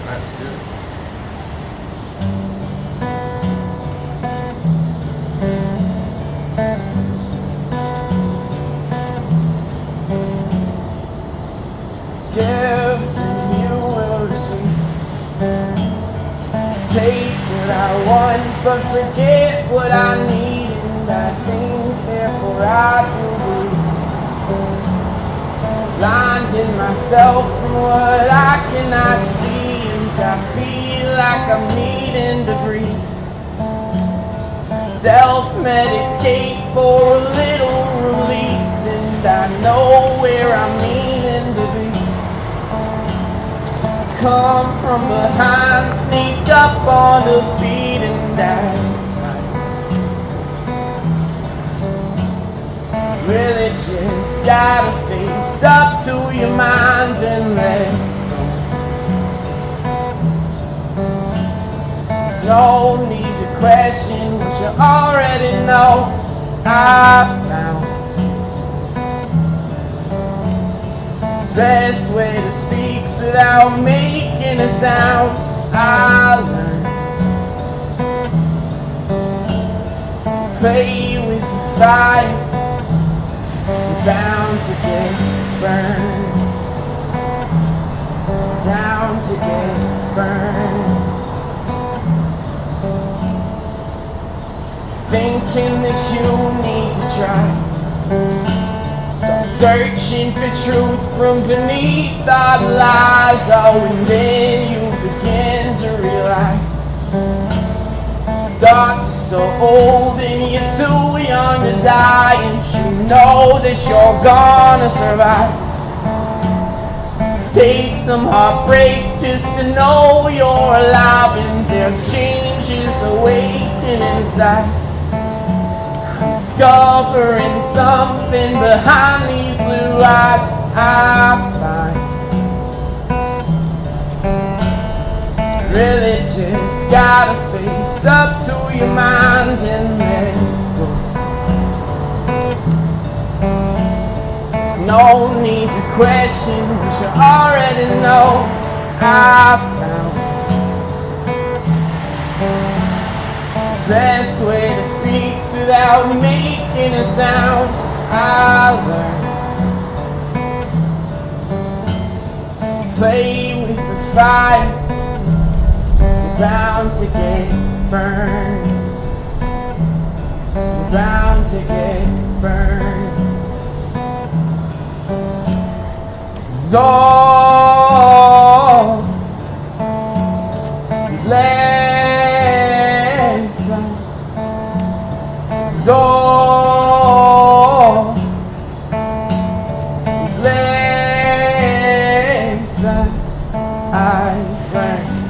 Alright, let's do it. Everything you will receive. Just take what I want, but forget what I need. And I think, therefore I do believe. Blinding myself from what I cannot see, and I feel like I'm needing to breathe. Self-medicate for a little release, and I know where I'm needing to be. Come from behind, sneak up on the feet, and I really just gotta face up to your mind and let go. There's no need to question what you already know. I found the best way to speak without making a sound. I learned play with the fire. You're bound to get burned. Bound to get burned. Thinking that you need to try. Start searching for truth from beneath all the lies. Oh, and then you begin to realize thoughts are so old and you're too young to die, and you know that you're gonna survive. Take some heartbreak just to know you're alive, and there's changes awakening inside. I'm discovering something behind these blue eyes. I find really just gotta face up to your mind and let go. There's no need to question what you already know. I found the best way to speak without making a sound. I learned play with the fire. Bound to get burned. Bound to get burned. All these lessons, all these lessons I've learned.